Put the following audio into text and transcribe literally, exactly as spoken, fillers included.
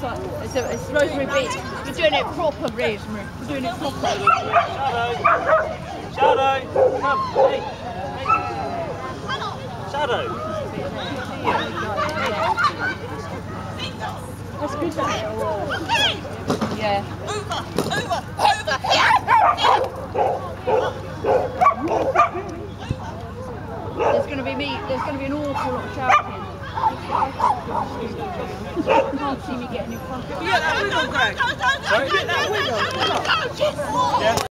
like, it's, a, it's supposed to be big. We're doing it proper, Riz. We're doing it proper. Shadow! Shadow! Come, hey! Hey! Shadow! That's good, that. Yeah. Over! Over! Over! There's going to be me. There's going to be an awful lot of shouting. You can't see me getting in front of you. Yeah, that wiggle, Greg. Sorry? That wiggle. Yeah.